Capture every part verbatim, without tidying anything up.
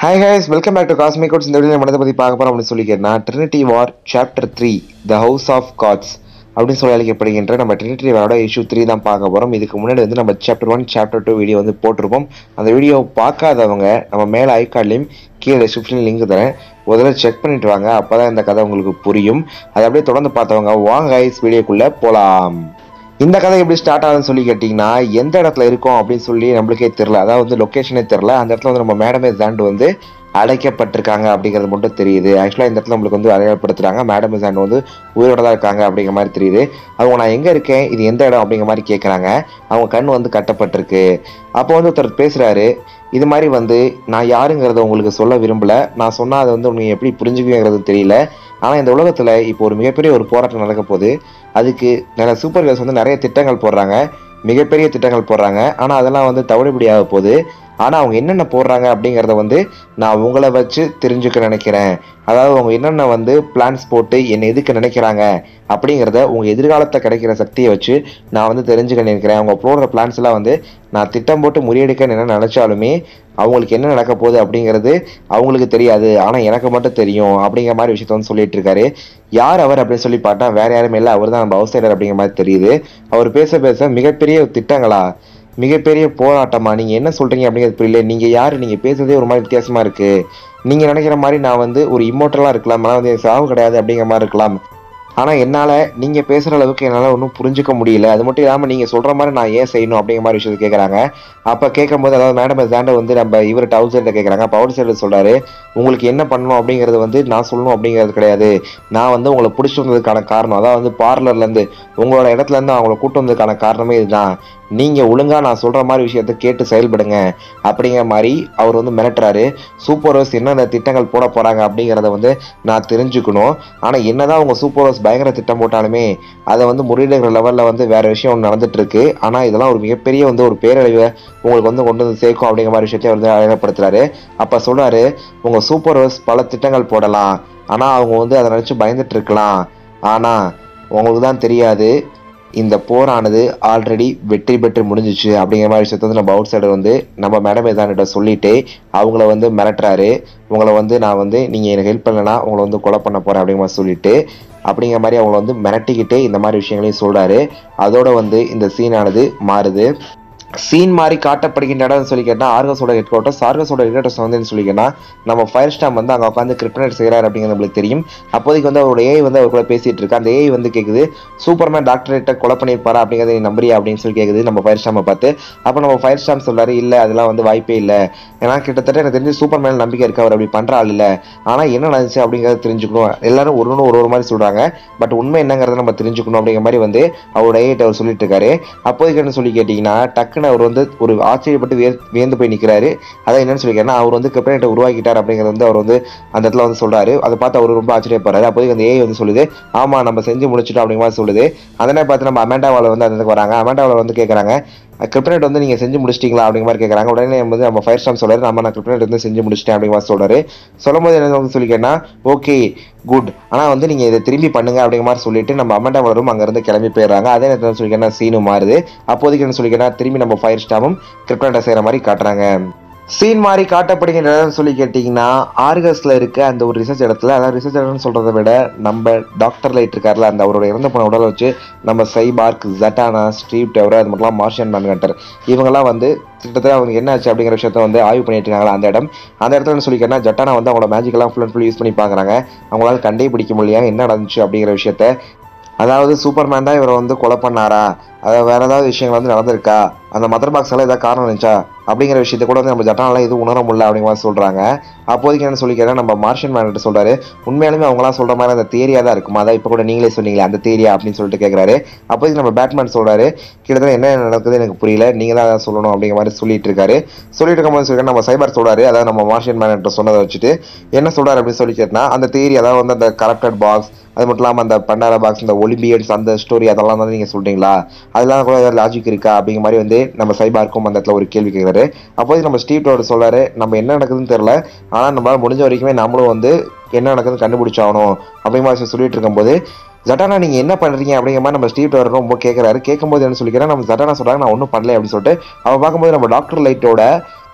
Hi guys, welcome back to Cosmicwoods. இந்த வீடியோல நம்ம எதை பத்தி பார்க்க போறோம் அப்படின்னு சொல்லிக்கிறேன்னா Trinity War Chapter three The House of Gods அப்படின்னு சொல்லி அழைக்கப்படுகின்ற நம்ம Trinity Warோட இஷ்யூ த்ரீ தான் பார்க்க போறோம். இதுக்கு முன்னாடி வந்து நம்ம chapter one chapter two video வந்து போட்டிருப்போம். அந்த வீடியோ பார்க்காதவங்க நம்ம மேலே ஐகார்ட்லையும் கீழே டிஸ்கிரிப்ஷன் லிங்க் தரேன், முதல்ல செக் பண்ணிட்டு வாங்க, அப்பதான் இந்த கதை உங்களுக்கு புரியும். அதை அப்படியே தொடர்ந்து பார்த்தவங்க வாங்க கைஸ் வீடியோக்குள்ள போலாம். இந்த கதை எப்படி ஸ்டார்ட் ஆகுதுன்னு சொல்லி கேட்டிங்கன்னா, எந்த இடத்துல இருக்கோம் அப்படின்னு சொல்லி நம்மளுக்கே தெரில, அதாவது வந்து லொக்கேஷனே தெரில. அந்த இடத்துல வந்து நம்ம மேடமே ஜாண்ட் வந்து அடைக்கப்பட்டிருக்காங்க அப்படிங்கிறது மட்டும் தெரியுது. ஆக்சுவலாக இந்த இடத்துல நம்மளுக்கு வந்து அடையாளப்படுத்துறாங்க, மேடமே ஜாண்ட் வந்து உயிரோட தான் இருக்காங்க அப்படிங்கிற மாதிரி தெரியுது. அவங்க நான் எங்கே இருக்கேன், இது எந்த இடம் அப்படிங்கிற மாதிரி கேட்குறாங்க. அவங்க கண் வந்து கட்டப்பட்டிருக்கு. அப்போ வந்து ஒருத்தர் பேசுகிறாரு, இது மாதிரி வந்து நான் யாருங்கிறத உங்களுக்கு சொல்ல விரும்பலை, நான் சொன்னால் அதை வந்து உங்களுக்கு எப்படி புரிஞ்சுக்குங்கிறது தெரியல. ஆனால் இந்த உலகத்தில் இப்போ ஒரு மிகப்பெரிய ஒரு போராட்டம் நடக்க போகுது. அதுக்கு நிறைய சூப்பர் ஹீரோஸ் வந்து நிறைய திட்டங்கள் போடுறாங்க, மிகப்பெரிய திட்டங்கள் போடுறாங்க. ஆனால் அதெல்லாம் வந்து தவிடுபடியாக போகுது. ஆனால் அவங்க என்னென்ன போடுறாங்க அப்படிங்கிறத வந்து நான் உங்களை வச்சு தெரிஞ்சுக்க நினைக்கிறேன். அதாவது அவங்க என்னென்ன வந்து பிளான்ஸ் போட்டு என்னை எதுக்கு நினைக்கிறாங்க அப்படிங்கிறத உங்கள் எதிர்காலத்தை கிடைக்கிற சக்தியை வச்சு நான் வந்து தெரிஞ்சுக்க நினைக்கிறேன். அவங்க போடுற பிளான்ஸ் எல்லாம் வந்து நான் திட்டம் போட்டு முறியடிக்க என்ன நினச்சாலுமே அவங்களுக்கு என்ன நடக்க போகுது அப்படிங்கிறது அவங்களுக்கு தெரியாது, ஆனால் எனக்கு மட்டும் தெரியும் அப்படிங்கிற மாதிரி விஷயத்த வந்து சொல்லிட்டு இருக்காரு. யார் அவர் அப்படின்னு சொல்லி பார்த்தா வேற யாருமே இல்லை, அவர் தான் நம்ம அவுட் சைடர் அப்படிங்கிற மாதிரி தெரியுது. அவர் பேச பேச மிகப்பெரிய திட்டங்களா, மிகப்பெரிய போராட்டமா, நீங்க என்ன சொல்றீங்க அப்படிங்கிறது புரியல, நீங்க யாரு, நீங்க பேசுறதே ஒரு மாதிரி வித்தியாசமா இருக்கு, நீங்க நினைக்கிற மாதிரி நான் வந்து ஒரு இம்மோர்டலா இருக்கலாம், ஆனால் வந்து சாவு கிடையாது அப்படிங்கிற மாதிரி இருக்கலாம், ஆனால் என்னால் நீங்கள் பேசுகிற அளவுக்கு என்னால் ஒன்றும் புரிஞ்சிக்க முடியல, அது மட்டும் இல்லாமல் நீங்கள் சொல்கிற மாதிரி நான் ஏன் செய்யணும் அப்படிங்கிற மாதிரி விஷயத்தை கேட்குறாங்க. அப்போ கேட்கும்போது அதாவது மேடம் ஜாண்டை வந்து நம்ம இவர்கிட்ட அவுட் சைடில் கேட்குறாங்க. அப்போ அவுட் சைடில் சொல்கிறாரு, உங்களுக்கு என்ன பண்ணணும் அப்படிங்கிறது வந்து நான் சொல்லணும் அப்படிங்கிறது கிடையாது, நான் வந்து உங்களை பிடிச்சி வந்ததுக்கான காரணம், அதாவது வந்து பார்லர்லேருந்து உங்களோட இடத்துலேருந்து அவங்கள கூட்டு வந்ததுக்கான காரணமே இதுதான், நீங்கள் ஒழுங்காக நான் சொல்கிற மாதிரி விஷயத்த கேட்டு செயல்படுங்க அப்படிங்கிற மாதிரி அவர் வந்து மிரட்டுறாரு. சூப்பர் ஹீரோஸ் என்னென்ன திட்டங்கள் போட போகிறாங்க அப்படிங்கிறத வந்து நான் தெரிஞ்சுக்கணும். ஆனால் என்னதான் அவங்க சூப்பர் ஹீரோஸ் பயங்கர திட்டம் போட்டாலுமே அதை வந்து முறியடிக்கிற லெவலில் வந்து வேறு விஷயம் ஒன்று நடந்துட்டு இருக்கு. ஆனால் இதெல்லாம் ஒரு மிகப்பெரிய வந்து ஒரு பேரழிவை உங்களுக்கு வந்து கொண்டு வந்து சேர்க்கும் அப்படிங்கிற மாதிரி விஷயத்தையும் வந்து அழகப்படுத்துறாரு. அப்போ சொல்கிறாரு, உங்கள் சூப்பர் ஹீரோஸ் பல திட்டங்கள் போடலாம், ஆனால் அவங்க வந்து அதை நினச்சி பயந்துட்டு இருக்கலாம், ஆனால் உங்களுக்கு தான் தெரியாது இந்த போரானது ஆல்ரெடி வெற்றி பெற்று முடிஞ்சிச்சு அப்படிங்கிற மாதிரி விஷயத்த வந்து நம்ம அவுட் சைடர் வந்து நம்ம மேடம் எதான்கிட்ட சொல்லிட்டு அவங்கள வந்து மிரட்டுறாரு. உங்களை வந்து நான் வந்து நீங்கள் எனக்கு ஹெல்ப் பண்ணலைன்னா உங்களை வந்து கொலை பண்ண போகிறேன் அப்படிங்கிற மாதிரி சொல்லிட்டு அப்படிங்கிற மாதிரி அவங்கள வந்து மிரட்டிக்கிட்டே இந்த மாதிரி விஷயங்களையும் சொல்கிறாரு. அதோட வந்து இந்த சீனானது மாறுது. சீன் மாதிரி காட்டப்படுகின்ற இடம்னு சொல்லி கேட்டால் ஆர்கஸோட ஹெட் குவார்ட்டர்ஸ். ஆர்கஸோட ஹெட் குவார்ட்டர்ஸ் வந்து சொல்லி கேட்டால் நம்ம ஃபயர் ஸ்டாம் வந்து அங்கே உட்காந்து கிரிப்டனைட் செய்கிறார் அப்படிங்கிறது நம்மளுக்கு தெரியும். அப்போதைக்கு வந்து அவரோட ஏஐ வந்து அவர் கூட பேசிட்டு இருக்கு. அந்த ஏஐ வந்து கேட்குது, சூப்பர்மேன் டாக்டரேட்டை கொலை பண்ணியிருப்பாரா அப்படிங்கிறத நீ நம்புறியா அப்படின்னு சொல்லி கேட்குது நம்ம ஃபயர் ஸ்டாமை பார்த்து. அப்போ நம்ம ஃபயர் ஸ்டாம் சொல்றாரு, இல்லை அதெல்லாம் வந்து வாய்ப்பே இல்லை, ஏன்னா கிட்டத்தட்ட எனக்கு தெரிஞ்சு சூப்பர் மேன் நம்பிக்கை இருக்கு, அவர் அப்படி பண்ற ஆள் இல்லை, ஆனால் என்ன நடந்துச்சு அப்படிங்கிறத தெரிஞ்சுக்கணும், எல்லாரும் ஒரு ஒரு ஒரு மாதிரி சொல்றாங்க, பட் உண்மை என்னங்கிறத நம்ம தெரிஞ்சுக்கணும் அப்படிங்கிற மாதிரி வந்து அவரோட ஏஐட்ட அவர் சொல்லிட்டு இருக்காரு. அப்போதைக்கு என்ன சொல்லி கேட்டீங்கன்னா டக்குன்னு அவர் வந்து ஒரு ஆச்சரியப்பட்டு விய வியந்து போய் நிற்கிறாரு. அதான் என்னன்னு சொல்லி கேட்டா அவர் வந்து கிரிப்டனைட்டை உருவாக்கிட்டார் அப்படிங்கிறது வந்து அவர் வந்து அந்த இடத்துல வந்து சொல்றாரு. அதை பார்த்து அவர் ரொம்ப ஆச்சரியப்படுறாரு. அப்போதைக்கு அந்த ஏஐ வந்து சொல்லுது, ஆமா நம்ம செஞ்சு முடிச்சிட்டோம் அப்படிங்கிற மாதிரி சொல்லுது. அதனை பார்த்து நம்ம அமெண்டாவால வந்து அந்த வராங்க. அமெண்டாவால வந்து கேட்கறாங்க, கிரிப்டனைட் வந்து நீங்கள் செஞ்சு முடிச்சிட்டிங்களா அப்படிங்கிற மாதிரி கேட்குறாங்க. உடனே வந்து நம்ம ஃபயர் ஸ்டாம் சொல்றாரு, நம்ம நான் கிரிப்டனைட் வந்து செஞ்சு முடிச்சிட்டேன் அப்படிங்கிற மாதிரி சொல்றாரு. சொல்லும் போது என்ன வந்து சொல்லி கேட்டா ஓகே குட், ஆனால் வந்து நீங்கள் இதை திரும்பி பண்ணுங்க அப்படிங்கிற மாதிரி சொல்லிட்டு நம்ம அமெண்டா வரும் அங்கேருந்து கிளம்பி போயிடுறாங்க. அதே நேரத்தில் சொல்லி கேட்டா சீனும் மாறுது. அப்போதைக்கு என்ன சொல்லி கேட்டா திரும்பி நம்ம ஃபயர் ஸ்டாமும் கிரிப்டனைட்டை செய்கிற மாதிரி காட்டுறாங்க. சீன் மாதிரி காட்டப்படுகின்றதுன்னு சொல்லி கேட்டிங்கன்னா ஆர்கஸ்ல இருக்க அந்த ஒரு ரிசர்ச் இடத்துல, அதாவது ரிசர்ச் இடம்னு சொல்கிறத விட நம்ம டாக்டர் லைட் இருக்கார்ல, அந்த அவரோட இறந்த போன உடலை வச்சு நம்ம சைபார்க், ஜட்டானா, ஸ்டீவ் டெவரர், அது மட்டும் மார்ஷியன் மேன்ஹண்டர் இவங்கெல்லாம் வந்து கிட்டத்தட்ட அவங்க என்ன ஆச்சு அப்படிங்கிற விஷயத்த வந்து ஆய்வு பண்ணிட்டு இருக்காங்களா அந்த இடம். அந்த இடத்துல சொல்லிக்கிறேன்னா ஜட்டானா வந்து அவங்களோட மேஜிக்கெல்லாம் ஃபுல் அண்ட் ஃபுல் யூஸ் பண்ணி பார்க்குறாங்க. அவங்களால கண்டே பிடிக்க முடியல என்ன நடந்துச்சு அப்படிங்கிற விஷயத்த. அதாவது சூப்பர்மேன் தான் இவரை வந்து கொலை பண்ணாரா, அதாவது வேற ஏதாவது விஷயங்கள் வந்து நடந்திருக்கா, அந்த மதர் பாக்ஸ் எல்லாம் ஏதாவது காரணம் இருந்துச்சா அப்படிங்கிற விஷயத்த கூட வந்து நம்ம ஜட்டானால எதுவும் உணர முடியல அப்படிங்கிற மாதிரி சொல்றாங்க. அப்போதைக்கு என்ன சொல்லிக்கிறேன் நம்ம மார்ஷியன் மேன்கிட்ட சொல்றாரு, உண்மையாலுமே அவங்களாம் சொல்ற மாதிரி அந்த தேரியா தான் இருக்குமா, அதான் இப்போ கூட நீங்களே சொன்னீங்களே அந்த தேரியா அப்படின்னு சொல்லிட்டு கேட்கறாரு. அப்போதைக்கு நம்ம பேட்மேன் சொல்றாரு, கிட்டத்தட்ட என்ன நடக்குது எனக்கு புரியல, நீங்க தான் அதை சொல்லணும் அப்படிங்கிற மாதிரி சொல்லிட்டு இருக்காரு. சொல்லிட்டு இருக்கும்போது சொல்லிட்டு நம்ம சைபர் சொல்றாரு, அதாவது நம்ம மார்ஷியன் மேன்கிட்ட சொன்னதை வச்சுட்டு என்ன சொல்றாரு அப்படின்னு சொல்லி கேட்டா அந்த தேரி, அதாவது வந்து அந்த கரப்டட் பாக்ஸ், அது மட்டும் இல்லாமல் அந்த பண்டாரா பாக்ஸ், இந்த ஒலிம்பியன்ஸ் அந்த ஸ்டோரி அதெல்லாம் தான் நீங்கள் சொல்கிறீங்களா, அதெல்லாம் கூட ஏதாவது லாஜிக் இருக்கா அப்படிங்கிற மாதிரி வந்து நம்ம சைபார்க்கும் அந்த இடத்துல ஒரு கேள்வி கேட்குறாரு. அப்போது நம்ம ஸ்டீவ் டெவரர் சொல்றாரு, நம்ம என்ன நடக்குதுன்னு தெரியல, ஆனால் நம்மளால் முடிஞ்ச வரைக்குமே நம்மளும் வந்து என்ன நடக்குதுன்னு கண்டுபிடிச்சாகணும் அப்படிங்கிற மாதிரி சொல்லிட்டு இருக்கும்போது ஜட்டானா நீங்கள் என்ன பண்ணுறீங்க அப்படிங்கிற மாதிரி நம்ம ஸ்டீவ் டெவரர் ரொம்ப கேட்குறாரு. கேட்கும்போது என்ன சொல்லிக்கிறேன் நம்ம ஜட்டானா சொல்கிறாங்க நான் ஒன்றும் பண்ணல அப்படின்னு சொல்லிட்டு அவள் பார்க்கும்போது நம்ம டாக்டர் லைட்டோட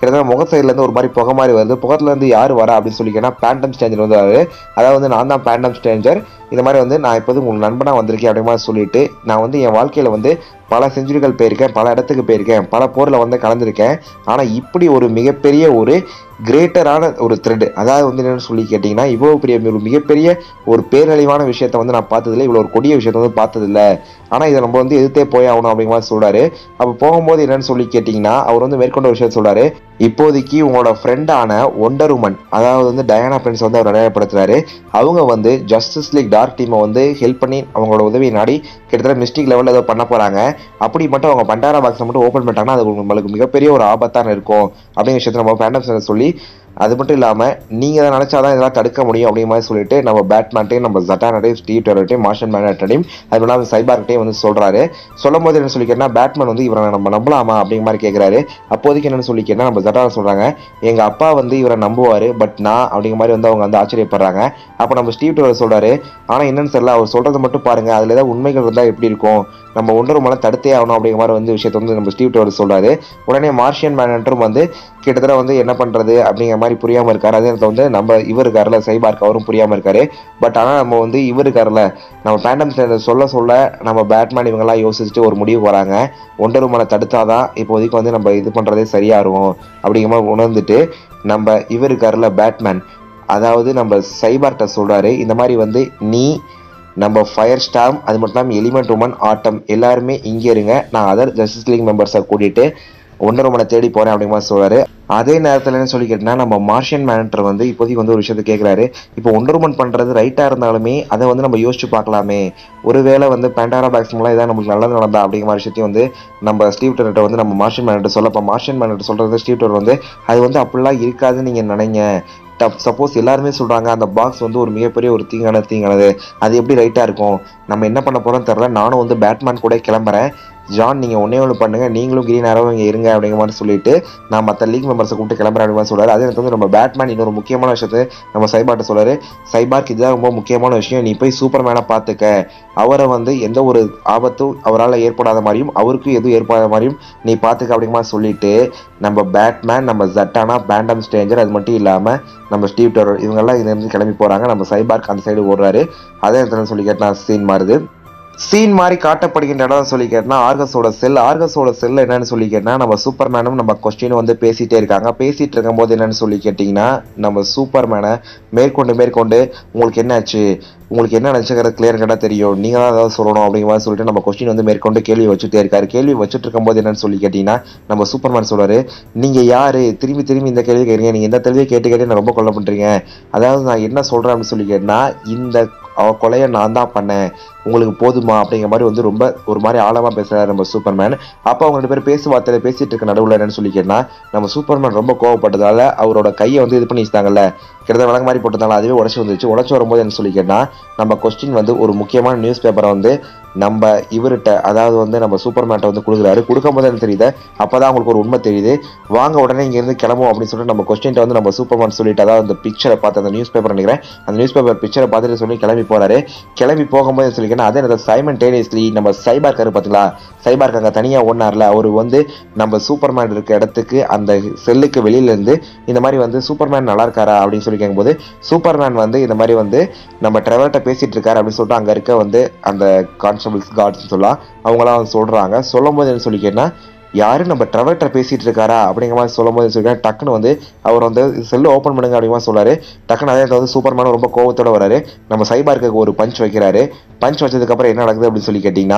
கிட்டத்தட்ட முக சைட்லேருந்து ஒரு மாதிரி புகை மாதிரி வருது. புகத்துலேருந்து யார் வரா அப்படின்னு சொல்லி கேட்டால் பேண்டம் ஸ்ட்ரேஞ்சர் வந்து வராரு. அதாவது வந்து நான் தான் பேண்டம் ஸ்ட்ரேஞ்சர், இந்த மாதிரி வந்து நான் இப்போது உங்களுக்கு நண்பனாக வந்திருக்கேன் அப்படிங்கிற மாதிரி சொல்லிட்டு நான் வந்து என் வாழ்க்கையில் வந்து பல செஞ்சுரிகள் போயிருக்கேன், பல இடத்துக்கு போயிருக்கேன், பல போரில் வந்து கலந்துருக்கேன். ஆனால் இப்படி ஒரு மிகப்பெரிய ஒரு கிரேட்டரான ஒரு த்ரெட், அதாவது வந்து என்னென்னு சொல்லி கேட்டிங்கன்னா இவ்வளோ பெரிய ஒரு மிகப்பெரிய ஒரு பேரழிவான விஷயத்தை வந்து நான் பார்த்ததில்லை, இவ்வளோ ஒரு கொடிய விஷயத்தை வந்து பார்த்ததில்லை. ஆனால் இதை நம்ம வந்து எதிர்த்தே போய் ஆகணும் அப்படிங்கிற மாதிரி சொல்கிறாரு. அப்போ போகும்போது என்னென்னு சொல்லி கேட்டிங்கன்னா அவர் வந்து மேற்கொண்ட விஷயத்தை சொல்கிறாரு. இப்போதைக்கு உங்களோட ஃப்ரெண்டான ஒண்டர் உமன், அதாவது வந்து டயானா பிரின்ஸ் வந்து அவர் அடையாளப்படுத்துறாரு. அவங்க வந்து ஜஸ்டிஸ் லீக் டார்க் டீமை வந்து ஹெல்ப் பண்ணி அவங்களோட உதவியை நாடி கிட்டத்தட்ட மிஸ்டிக் லெவலில் ஏதோ பண்ண போகிறாங்க. அப்படி மட்டும் அவங்க பண்டாரா பாக்ஸை மட்டும் ஓப்பன் பண்ணிட்டாங்கன்னா அது உங்களுக்கு மிகப்பெரிய ஒரு ஆபத்தான இருக்கும் அப்படிங்கிற விஷயத்தை நம்ம பேண்டம் சொல்லி, அது மட்டும் இல்லாமல் நீங்கள் அதை நினச்சாதான் இதெல்லாம் தடுக்க முடியும் அப்படிங்கிற மாதிரி சொல்லிட்டு நம்ம பேட்மேன்ட்டையும் நம்ம ஜட்டானட்டையும் ஸ்டீவ் டெரர்ட்டையும் மார்ஷன் மேனட்டையும் அது இல்லாமல் சைபார்கிட்டையும் வந்து சொல்கிறாரு. சொல்லும் போது என்ன சொல்லி கேட்டால் பேட்மேன் வந்து இவரை நம்ம நம்பலாமா அப்படிங்கிற மாதிரி கேட்குறாரு. அப்போதைக்கு என்னென்னு சொல்லி கேட்டால் நம்ம ஜட்டான சொல்கிறாங்க, எங்கள் அப்பா வந்து இவரை நம்புவார், பட் நான் அப்படிங்கிற மாதிரி வந்து அவங்க வந்து ஆச்சரியப்படுறாங்க. அப்போ நம்ம ஸ்டீவ் டெரர் சொல்கிறாரு, ஆனால் என்னன்னு தெரியல, அவர் சொல்கிறத மட்டும் பாருங்கள், அதில் ஏதாவது உண்மைகள் இருந்தால் எப்படி இருக்கும், நம்ம ஒன்றரை மலை தடுத்தே ஆகணும் அப்படிங்கிற மாதிரி வந்து விஷயத்தை வந்து நம்ம ஸ்டீவ் டெரர் சொல்கிறாரு. உடனே மார்ஷியன் மேனட்டும் வந்து கிட்டத்தட்ட வந்து என்ன பண்ணுறது அப்படிங்கிற மாதிரி புரியாமல் இருக்காரு. அதே நேரத்தில் வந்து நம்ம இவர் இருக்காருல சைபார்க், அவரும் புரியாமல் இருக்காரு. பட் ஆனால் நம்ம வந்து இவர் இருக்காருல நம்ம பேண்டம் சொல்ல சொல்ல நம்ம பேட்மேன் இவங்கெல்லாம் யோசிச்சுட்டு ஒரு முடிவு வராங்க. ஒன்றரை மலை தடுத்தாதான் இப்போதைக்கு வந்து நம்ம இது பண்ணுறதே சரியா இருக்கும் அப்படிங்கிற மாதிரி உணர்ந்துட்டு நம்ம இவர் இருக்காருல பேட்மேன், அதாவது நம்ம சைபார்ட்ட சொல்கிறாரு, இந்த மாதிரி வந்து நீ நம்ம ஃபயர் ஸ்டாம் அது மட்டும் இல்லாமல் எலிமெண்ட் உமன் ஆட்டம் எல்லாருமே இங்கே இருங்க, நான் அதர் ஜஸ்டிஸ் லீக் மெம்பர்ஸை கூட்டிகிட்டு ஒன்றரை மலை தேடி போகிறேன் அப்படிங்கிற மாதிரி சொல்கிறாரு. அதே நேரத்தில் என்ன சொல்லி கேட்டிங்கன்னா நம்ம மார்ஷியன் மேனட்டர் வந்து இப்போதைக்கு வந்து ஒரு விஷயத்தை கேட்குறாரு. இப்போ ஒண்டர் உமன் பண்ணுறது ரைட்டாக இருந்தாலுமே அதை வந்து நம்ம யோசிச்சு பார்க்கலாமே, ஒருவேளை வந்து பேண்டாரா பாக்ஸ் மூலம் இதான் நமக்கு நல்லது நடந்தா அப்படிங்கிற மாதிரி விஷயத்தையும் வந்து நம்ம ஸ்டீவ் டெரர்ட்ட வந்து நம்ம மார்ஷியன் மேனட்டர் சொல்லப்போ மார்ஷியன் மேனட்டர் சொல்கிறது ஸ்டீவ் டெரர் வந்து அது வந்து அப்படிலாம் இருக்காதுன்னு நீங்கள் நினைங்க. சப்போஸ் எல்லாருமே சொல்கிறாங்க அந்த பாக்ஸ் வந்து ஒரு மிகப்பெரிய ஒரு தீங்கான தீங்கானது, அது எப்படி ரைட்டாக இருக்கும், நம்ம என்ன பண்ண போகிறோம்னு தெரில, நானும் வந்து பேட்மேன் கூட கிளம்புறேன், ஜான் நீங்கள் ஒன்றே ஒன்று பண்ணுங்கள், நீங்களும் கிரீன் ஆரோ இங்கே இருங்க அப்படிங்கிற மாதிரி சொல்லிட்டு நான் மற்ற லீக் மெம்பர்ஸை கூப்பிட்டு கிளம்புறேன் அப்படிங்கிற மாதிரி சொல்கிறார். அதே நேரத்தில் வந்து நம்ம பேட்மேன் இன்னொரு முக்கியமான விஷயத்தை நம்ம சைபார்ட்ட சொல்கிறார், சைபார்க் இதுதான் ரொம்ப முக்கியமான விஷயம், நீ போய் சூப்பர் மேனை பார்த்துக்க, அவரை வந்து எந்த ஒரு ஆபத்தும் அவரால் ஏற்படாத மாதிரியும் அவருக்கும் எதுவும் ஏற்படாத மாதிரியும் நீ பார்த்துக்க அப்படிங்கிற மாதிரி சொல்லிட்டு நம்ம பேட்மேன், நம்ம ஜட்டானா, பேண்டம் ஸ்ட்ரேஞ்சர், அது மட்டும் இல்லாமல் நம்ம ஸ்டீவ் டெரர் இவங்கெல்லாம் இதுலேருந்து கிளம்பி போகிறாங்க. நம்ம சைபார்க் அந்த சைடு ஓடுறாரு. அதே நேரத்தில் சொல்லி கேட்டால் சீன் மாறுது. சீன் மாதிரி காட்டப்படுகின்ற இடம் சொல்லி கேட்டால் ஆர்கஸோட செல். ஆர்கஸோட செல் என்னன்னு சொல்லி கேட்டால் நம்ம சூப்பர்மேனும் நம்ம கொஸ்டினும் வந்து பேசிகிட்டே இருக்காங்க. பேசிகிட்டு இருக்கும்போது என்னன்னு சொல்லி கேட்டிங்கன்னா நம்ம சூப்பர்மேனை மேற்கொண்டு மேற்கொண்டு உங்களுக்கு என்ன ஆச்சு, உங்களுக்கு என்ன நினச்சிக்கிறது கிளியர் கட்டாக தெரியும், நீங்கள் தான் ஏதாவது சொல்லணும் அப்படிங்கிற மாதிரி சொல்லிட்டு நம்ம கொஸ்டின் வந்து மேற்கொண்டு கேள்வி வச்சுட்டே இருக்காரு. கேள்வி வச்சுட்டு இருக்கும்போது என்னன்னு சொல்லி கேட்டிங்கன்னா நம்ம சூப்பர்மேன் சொல்கிறாரு, நீங்கள் யார், திரும்பி திரும்பி இந்த கேள்வி கேட்குறீங்க, நீங்கள் இந்த கேள்வியை கேட்டு கேட்டு நான் ரொம்ப கொல்ல பண்ணுறீங்க, அதாவது நான் என்ன சொல்கிறேன் அப்படின்னு சொல்லி கேட்டினா இந்த அவ கொலையை நான் தான் பண்ணேன், உங்களுக்கு போதுமா அப்படிங்கிற மாதிரி வந்து ரொம்ப ஒரு மாதிரி ஆழமாக பேசுகிறாரு நம்ம சூப்பர்மேன். அப்போ அவங்க ரெண்டு பேரும் பேசு வார்த்தையில் பேசிகிட்டு இருக்க நடுவில் என்னன்னு சொல்லி கேட்டால் நம்ம சூப்பர்மேன் ரொம்ப கோவப்பட்டதால அவரோட கையை வந்து இது பண்ணி வச்சுட்டாங்கல்ல, கிட்டத்தட்ட வழங்க மாதிரி போட்டதால அதுவே உடச்சி வந்துச்சு. உடச்சி வரும்போது என்ன சொல்லி கேட்டால் நம்ம கொஸ்டின் வந்து ஒரு முக்கியமான நியூஸ் பேப்பரை வந்து நம்ம இவர்கிட்ட அதாவது வந்து நம்ம சூப்பர்மேன்ட்ட வந்து கொடுக்குறாரு. கொடுக்கும்போது என்ன தெரியுது, அப்போ தான் அவங்களுக்கு ஒரு உண்மை தெரியுது, வாங்க உடனே இங்கேருந்து கிளம்பும் அப்படின்னு சொல்லிட்டு நம்ம கொஸ்டின்ட்ட வந்து நம்ம சூப்பர்மேன் சொல்லிட்டு அதாவது அந்த பிக்சரை பார்த்து அந்த நியூஸ் பேப்பர் நினைக்கிறேன் அந்த நியூஸ் பேப்பர் பிக்சரை பார்த்துட்டு சொல்லி கிளம்பி போகிறாரு. கிளம்பி போகும்போது சொல்லிக்கிறேன் அதே நேரத்தில் சைமன்டேனியஸ்லி நம்ம சைபார்க் இருக்காரு பார்த்தீங்களா, சைபார்க் அங்கே தனியாக ஒன்றார்ல, அவர் வந்து நம்ம சூப்பர்மேன் இருக்க இடத்துக்கு அந்த செல்லுக்கு வெளியிலேருந்து இந்த மாதிரி வந்து சூப்பர்மேன் நல்லா இருக்காரா அப்படின்னு சொல்லி கேட்கும்போது சூப்பர்மேன் வந்து இந்த மாதிரி வந்து நம்ம ட்ரெவர்ட்ட பேசிகிட்டு இருக்காரு அப்படின்னு சொல்லிட்டு அங்கே இருக்க வந்து அந்த கான்ஸ்டபிள்ஸ் கார்ட்ஸ்னு சொல்லலாம் அவங்களாம் வந்து சொல்கிறாங்க. சொல்லும் போது என்ன சொல்லி கேட்டால் யாரு நம்ம ட்ரெவர்ட்ட பேசிகிட்டு இருக்காரா அப்படிங்கிற மாதிரி சொல்லும் போது சொல்லி டக்குன்னு வந்து அவர் வந்து செல்லு ஓப்பன் பண்ணுங்க அப்படிங்கிற மாதிரி சொல்கிறாரு. டக்குன்னு அதே வந்து சூப்பர்மேன் ரொம்ப கோவத்தோட வராரு. நம்ம சைபார்க்கு ஒரு பஞ்ச் வைக்கிறாரு. பஞ்ச் வச்சதுக்கப்புறம் என்ன நடக்குது அப்படின்னு சொல்லி கேட்டிங்கன்னா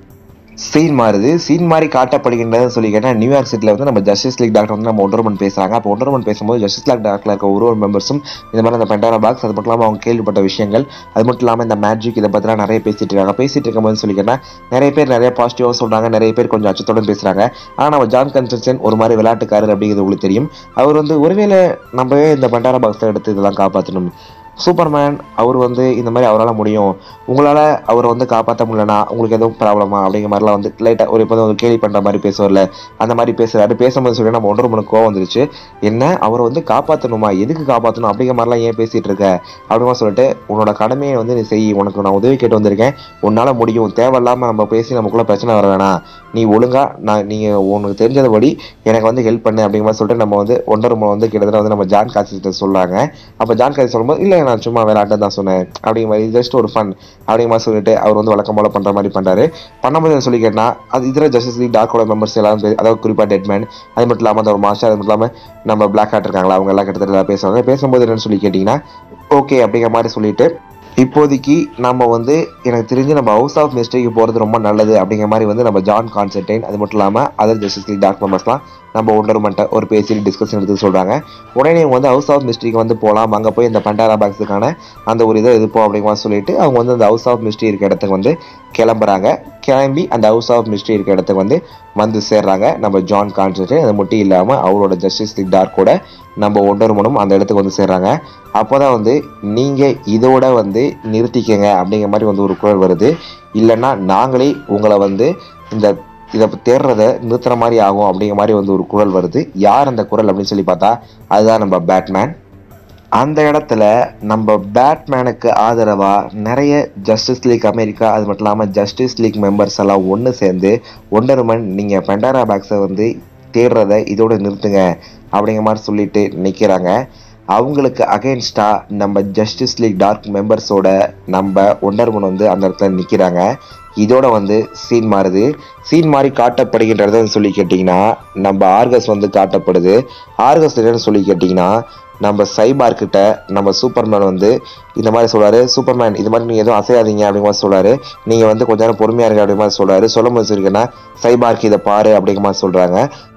சீன் மாறுது. சீன் மாதிரி காட்டப்படுகின்றதுன்னு சொல்லி கேட்டால் நியூயார்க் சிட்டியில் வந்து நம்ம ஜஸ்டிஸ் லீக் டாக்டர் வந்து நம்ம ஒண்டர்மன் பேசுகிறாங்க. அப்போ ஒண்டர்மன் பேசும்போது ஜஸ்டிஸ் லீக் டாக்டரில் இருக்க ஒரு ஒரு மெம்பர்ஸும் இந்த மாதிரி அந்த பெண்டாரா பாக்ஸ் அது மட்டும் இல்லாமல் அவங்க கேள்விப்பட்ட விஷயங்கள் அது மட்டும் இல்லாமல் இந்த மேஜிக் இதை பற்றிலாம் நிறைய பேசிகிட்டு இருக்காங்க. பேசிகிட்டு இருக்கும்போது சொல்லி கேட்டால் நிறைய பேர் நிறைய பாசிட்டிவாக சொல்கிறாங்க, நிறைய பேர் கொஞ்சம் அச்சத்தோடு பேசுகிறாங்க. ஆனால் நம்ம ஜான் கன்ஸ்டன்சன் ஒரு மாதிரி விளையாட்டுக்காரர் அப்படிங்கிறது உங்களுக்கு தெரியும். அவர் வந்து ஒருவேளை நம்ம இந்த பெண்டாரா பாக்ஸை எடுத்து இதெல்லாம் காப்பாற்றணும், சூப்பர்மேன் அவர் வந்து இந்த மாதிரி அவரால் முடியும், உங்களால் அவரை வந்து காப்பாற்ற முடியலனா உங்களுக்கு எதுவும் ப்ராப்ளமா அப்படிங்கிற மாதிரிலாம் வந்து லைட்டாக ஒரு இப்போ ஒரு கேள்வி பண்ணுற மாதிரி பேசுவார்ல, அந்த மாதிரி பேசுகிறாரு. பேசும்போது சொல்லி நம்ம ஒன்றரை மணி கோவம் வந்துருச்சு. என்ன அவரை வந்து காப்பாற்றணுமா, எதுக்கு காப்பாற்றணும் அப்படிங்கிற மாதிரிலாம் ஏன் பேசிகிட்டு இருக்க அப்படிமா சொல்லிட்டு, உன்னோட கடமையை வந்து நீ செய், உனக்கு நான் உதவி கேட்டு வந்திருக்கேன், உன்னால் முடியும், தேவையில்லாமல் நம்ம பேசி நமக்குள்ளே பிரச்சனை வர வேணாம், நீ ஒழுங்கா நான் நீங்கள் உனக்கு தெரிஞ்சதுபடி எனக்கு வந்து ஹெல்ப் பண்ணு அப்படிங்கிற மாதிரி சொல்லிட்டு நம்ம வந்து ஒன்றரை மணி வந்து கிட்டத்தட்ட வந்து நம்ம ஜான் காசிட்ட சொல்கிறாங்க. அப்போ ஜான் காசி சொல்லும்போது இல்லை நான் சும்மா விளையாட்டு தான் சொன்னேன் அப்படிங்கிற மாதிரி, ஜஸ்ட் ஒரு ஃபன் அப்படிங்கிற மாதிரி சொல்லிட்டு அவர் வந்து வழக்கம் போல பண்ணுற மாதிரி பண்ணுறாரு. பண்ணும்போது சொல்லி கேட்டால் அது இதில் ஜஸ்டிஸ் லீக் டார்க்கோட மெம்பர்ஸ் எல்லாரும், அதாவது குறிப்பாக டெட்மேன், அது மட்டும் இல்லாமல் அந்த ஒரு மாஸ்டர், அது மட்டும் இல்லாமல் நம்ம பிளாக் ஹார்ட் இருக்காங்களா, அவங்க எல்லாம் கிட்டத்தட்ட பேசுவாங்க. பேசும்போது என்னன்னு சொல்லி கேட்டிங்கன்னா ஓகே அப்படிங்கிற மாதிரி சொல்லிட்டு, இப்போதைக்கு நம்ம வந்து எனக்கு தெரிஞ்சு நம்ம ஹவுஸ் ஆஃப் மிஸ்டேக்கு போகிறது ரொம்ப நல்லது அப்படிங்கிற மாதிரி வந்து நம்ம ஜான் கான்ஸ்டன்டைன், அது மட்டும் இல்லாமல் அதர் ஜஸ்டிஸ் லீக் டார்க் மெம்பர்ஸ்லாம் நம்ம ஒன்றரை ஒரு பேசி டிஸ்கஷன் எடுத்து சொல்கிறாங்க. உடனே வந்து ஹவுஸ் ஆஃப் மிஸ்ட்ரிக்கு வந்து போகலாம், அங்கே போய் இந்த பண்டாரா பாக்ஸுக்கான அந்த ஒரு இதை எதுப்போம் அப்படிங்கிற சொல்லிட்டு அவங்க வந்து அந்த ஹவுஸ் ஆஃப் மிஸ்ட்ரி இருக்க இடத்துக்கு வந்து கிளம்புறாங்க. கிளம்பி அந்த ஹவுஸ் ஆஃப் மிஸ்ட்ரி இருக்க இடத்துக்கு வந்து வந்து சேர்றாங்க நம்ம ஜான் கான்ஸ்டன்டைன். அது மட்டும் இல்லாமல் அவரோட ஜஸ்டிஸ் லீக் டார்க்கோட நம்ம ஒன்றரை மணும் அந்த இடத்துக்கு வந்து சேர்றாங்க. அப்போ தான் வந்து நீங்கள் இதோட வந்து நிறுத்திக்கங்க அப்படிங்கிற மாதிரி வந்து ஒரு குரல் வருது, இல்லைன்னா நாங்களே உங்களை வந்து இந்த இதை தேடுறதை நிறுத்துற மாதிரி ஆகும் அப்படிங்கிற மாதிரி வந்து ஒரு குரல் வருது. யார் அந்த குரல் அப்படின்னு சொல்லி பார்த்தா அதுதான் நம்ம பேட்மேன். அந்த இடத்துல நம்ம பேட்மேனுக்கு ஆதரவாக நிறைய ஜஸ்டிஸ் லீக் அமெரிக்கா, அது மட்டும் இல்லாமல் ஜஸ்டிஸ் லீக் மெம்பர்ஸ் எல்லாம் ஒன்று சேர்ந்து ஒண்டர்மன் நீங்கள் பண்டாரா பாக்ஸை வந்து தேடுறதை இதோட நிறுத்துங்க அப்படிங்கிற மாதிரி சொல்லிட்டு நிற்கிறாங்க. அவங்களுக்கு அகெயின்ஸ்டாக நம்ம ஜஸ்டிஸ் லீக் டார்க் மெம்பர்ஸோட நம்ம ஒண்டர்மன் வந்து அந்த இடத்துல நிற்கிறாங்க. இதோட வந்து சீன் மாறுது. சீன் மாறி காட்டப்படுகின்றதுன்னு சொல்லி கேட்டிங்கன்னா நம்ம ஆர்கஸ் வந்து காட்டப்படுது. ஆர்கஸ் என்னன்னு சொல்லி கேட்டிங்கன்னா நம்ம சைபார்க்கிட்ட நம்ம சூப்பர்மேன் வந்து இந்த மாதிரி சொல்கிறாரு, சூப்பர்மேன் இது மாதிரி நீங்கள் எதுவும் அசையாதீங்க அப்படிங்கிற மாதிரி சொல்கிறாரு, நீங்கள் வந்து கொஞ்ச நேரம் பொறுமையாக இருங்க அப்படிங்கிற மாதிரி சொல்கிறாரு. சொல்லும் போது சொல்லிங்கன்னா சைபார்க் இதை பாரு அப்படிங்கிற மாதிரி சொல்கிறாங்க.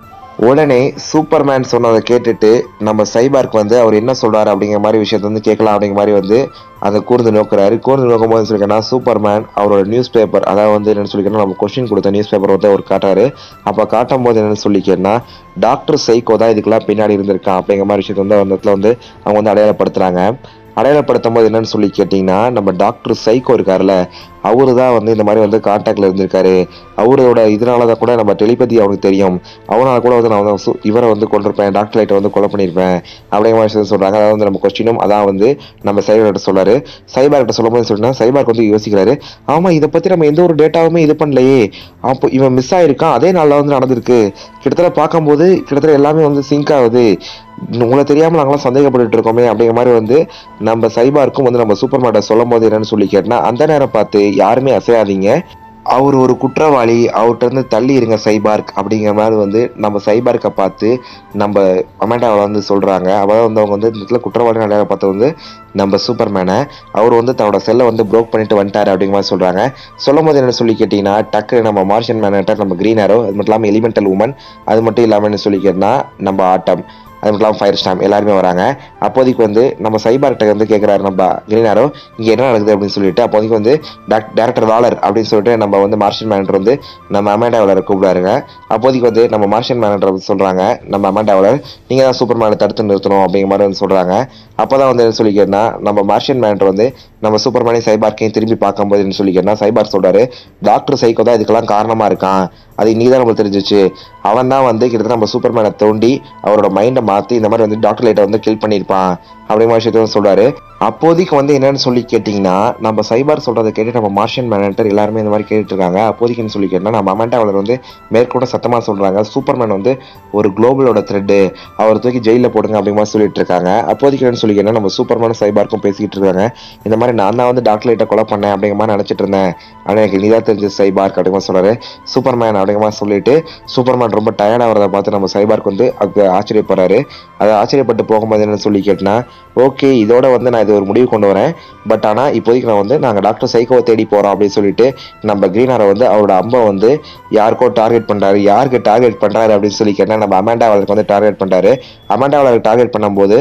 உடனே சூப்பர்மேன் சொன்னதை கேட்டுட்டு நம்ம சைபார்க் வந்து அவர் என்ன சொல்கிறாரு அப்படிங்கிற மாதிரி விஷயத்த வந்து கேட்கலாம் அப்படிங்கிற மாதிரி வந்து அதை கூர்ந்து நோக்குறாரு. கூர்ந்து நோக்கும்போது சொல்லிக்கன்னா சூப்பர்மேன் அவரோட நியூஸ் பேப்பர், அதாவது வந்து என்னென்னு சொல்லிக்கன்னா நம்ம கொஸ்டின் கொடுத்த நியூஸ் பேப்பர் வந்து அவர் காட்டாரு. அப்போ காட்டும் போது என்னென்னு சொல்லிக்கன்னா டாக்டர் சைக்கோ தான் இதுக்கெல்லாம் பின்னாடி இருந்திருக்கான் அப்படிங்கிற மாதிரி விஷயத்த வந்து அந்த இடத்துல வந்து அவங்க வந்து அடையாளப்படுத்துகிறாங்க. அடையாளப்படுத்தும் போது என்னன்னு சொல்லி கேட்டிங்கன்னா நம்ம டாக்டர் சைக்கோ இருக்காருல்ல, அவரு தான் வந்து இந்த மாதிரி வந்து கான்டாக்டில் இருந்திருக்காரு. அவரோட இதனால தான் கூட நம்ம டெலிபதி அவனுக்கு தெரியும், அவனால் கூட வந்து நான் வந்து இவரை வந்து கொண்டிருப்பேன், டாக்டர் லைட்டை வந்து கொலை பண்ணியிருப்பேன் அப்படிங்கிற மாதிரி சொல்கிறாங்க. அதாவது வந்து நம்ம கொஸ்டினும் அதான் வந்து நம்ம சைபர்கிட்ட சொல்கிறாரு. சைபர்கிட்ட சொல்லும் போது சொல்லிட்டுனா சைபர்க் வந்து யோசிக்கிறாரு, ஆமாம் இதை பற்றி நம்ம எந்த ஒரு டேட்டாவுமே இது பண்ணலையே, அப்போ இவன் மிஸ் ஆகிருக்கான், அதே நாளில் வந்து நடந்திருக்கு, கிட்டத்தட்ட பார்க்கும்போது கிட்டத்தட்ட எல்லாமே வந்து சிங்க் ஆகுது, உங்களை தெரியாமல் நாங்களாம் சந்தேகப்பட்டு இருக்கோமே அப்படிங்கிற மாதிரி வந்து நம்ம சைபார்க்கும் வந்து நம்ம சூப்பர் மார்க்கெட்டை சொல்லும் போது என்னன்னு சொல்லி கேட்டா அந்த நேரம் பார்த்து யாருமே அசையாதீங்க, அவர் ஒரு குற்றவாளி, அவர்கிட்ட இருந்து தள்ளி இருங்க சைபார்க் அப்படிங்கிற மாதிரி வந்து நம்ம சைபார்க்கை பார்த்து நம்ம அமெண்டாவை வந்து சொல்கிறாங்க. அதாவது வந்து அவங்க வந்து இந்த இடத்துல குற்றவாளி அடையாளம் பார்த்து வந்து நம்ம சூப்பர்மேனை அவர் வந்து தன்னோட செல்லை வந்து ப்ரோக் பண்ணிட்டு வந்துட்டார் அப்படிங்கிற மாதிரி சொல்கிறாங்க. சொல்லும் போது என்ன சொல்லி கேட்டிங்கன்னா டக்கு நம்ம மார்ஷியன் மேனேட்டர், நம்ம க்ரீன் ஆரோ, அது மட்டும் இல்லாமல் எலிமெண்டல் உமன், அது மட்டும் இல்லாமல் என்ன சொல்லி கேட்டால் நம்ம ஆட்டம், அது மட்டும் இல்லாமல் ஃபயர் ஸ்டாம் எல்லாருமே வராங்க. அப்போதைக்கு வந்து நம்ம சைபார்கிட்ட வந்து கேட்குறாரு நம்ம கிரீன் ஆரோ இங்கே என்ன நடக்குது அப்படின்னு சொல்லிட்டு. அப்போதைக்கு வந்து டாக் டேரக்டர் வாலர் அப்படின்னு சொல்லிட்டு நம்ம வந்து மார்ஷியன் மேனேஜர் வந்து நம்ம அமெண்டா வாலரை கூப்பிடாருங்க. அப்போதைக்கு வந்து நம்ம மார்ஷியன் மேனேஜர் வந்து சொல்கிறாங்க, நம்ம அமெண்டா வாலர் நீங்கள் தான் சூப்பர் மேனை தடுத்து நிறுத்தணும் அப்படிங்கிற மாதிரி வந்து சொல்கிறாங்க. அப்போ தான் வந்து என்ன சொல்லிக்கிறேன்னா நம்ம மார்ஷியன் மேனேஜர் வந்து நம்ம சூப்பர் மேனையும் சைபார்க்கையும் திரும்பி பார்க்கும்போது என்ன சொல்லிக்கிறேன்னா சைபார்க் சொல்கிறாரு, டாக்டர் சைக்கோ தான் இதுக்கெல்லாம் காரணமாக இருக்கான், அது நீ தான் நம்மளுக்கு தெரிஞ்சிச்சு, அவன் தான் வந்து கிட்டத்தட்ட நம்ம சூப்பர் மேனை தோண்டி அவரோட மைண்டை மாற்றி இந்த மாதிரி வந்து டாக்டர் லைட்டை வந்து கில் பண்ணியிருப்பான் அப்படிங்கிற விஷயத்த வந்து சொல்கிறாரு. அப்போதைக்கு வந்து என்னன்னு சொல்லி கேட்டிங்கன்னா நம்ம சைபார் சொல்கிறத கேட்டு நம்ம மார்ஷியன் மேனேஜர் எல்லாருமே இந்த மாதிரி கேட்டுட்டு இருக்காங்க. அப்போதைக்குன்னு சொல்லி கேட்டால் நம்ம அமெண்டா வாலர் வந்து மேற்கொண்ட சத்தமாக சொல்கிறாங்க, சூப்பர்மேன் வந்து ஒரு குளோபலோட த்ரெட்டு, அவர் தூக்கி ஜெயிலில் போடுங்க அப்படிங்கிற மாதிரி சொல்லிட்டு இருக்காங்க. அப்போதைக்கு என்னன்னு சொல்லி கேட்டால் நம்ம சூப்பர்மேனும் சைபார்க்கும் பேசிக்கிட்டு இருக்காங்க, இந்த மாதிரி நான் தான் வந்து டாக்டர் லைட்டை கொலை பண்ணேன் அப்படிங்கிற மாதிரி நினச்சிட்டு இருந்தேன், ஆனால் எனக்கு நீ தான் தெரிஞ்சு சைபார்க் அப்படிங்கிற மாதிரி சொல்கிறாரு. சூப்பர்மேன் அப்படிங்கிற மாதிரி சொல்லிட்டு சூப்பர்மேன் ரொம்ப டயர்டாக வரதை பார்த்து நம்ம சைபார்க் வந்து அது ஆச்சரியப்படுறாரு. அதை ஆச்சரியப்பட்டு போகும்போது என்னன்னு சொல்லி கேட்டினா ஓகே இதோட வந்து நான் இது ஒரு முடிவு கொண்டு வரேன், பட் ஆனால் இப்போதைக்கு நான் வந்து நாங்கள் டாக்டர் சைக்கோவை தேடி போகிறோம் அப்படின்னு சொல்லிட்டு நம்ம கிரீனாரை வந்து அவரோட அம்பை வந்து யாருக்கோ டார்கெட் பண்ணுறாரு. யாருக்கு டார்கெட் பண்ணுறாரு அப்படின்னு சொல்லி கேட்டால் நம்ம அமெண்டா வாலருக்கு வந்து டார்கெட் பண்ணுறாரு. அமெண்டா வாலருக்கு டார்கெட் பண்ணும்போது